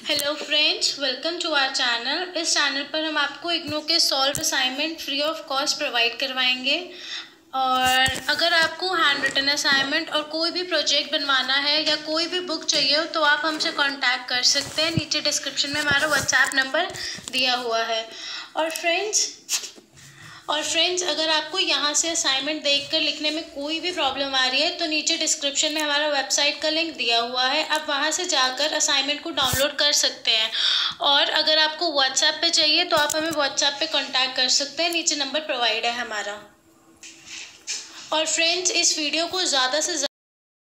Hello friends, welcome to our channel. इस channel पर हम आपको इग्नू के solve assignment free of cost provide करवाएंगे। और अगर आपको हैंड रिटन असाइनमेंट और कोई भी प्रोजेक्ट बनवाना है या कोई भी बुक चाहिए हो तो आप हमसे कांटेक्ट कर सकते हैं। नीचे डिस्क्रिप्शन में हमारा व्हाट्सएप नंबर दिया हुआ है। और फ्रेंड्स अगर आपको यहाँ से असाइनमेंट देखकर लिखने में कोई भी प्रॉब्लम आ रही है तो नीचे डिस्क्रिप्शन में हमारा वेबसाइट का लिंक दिया हुआ है, आप वहाँ से जाकर असाइनमेंट को डाउनलोड कर सकते हैं। और अगर आपको व्हाट्सएप पे चाहिए तो आप हमें व्हाट्सएप पे कांटेक्ट कर सकते हैं, नीचे नंबर प्रोवाइड है हमारा। और फ्रेंड्स इस वीडियो को ज़्यादा से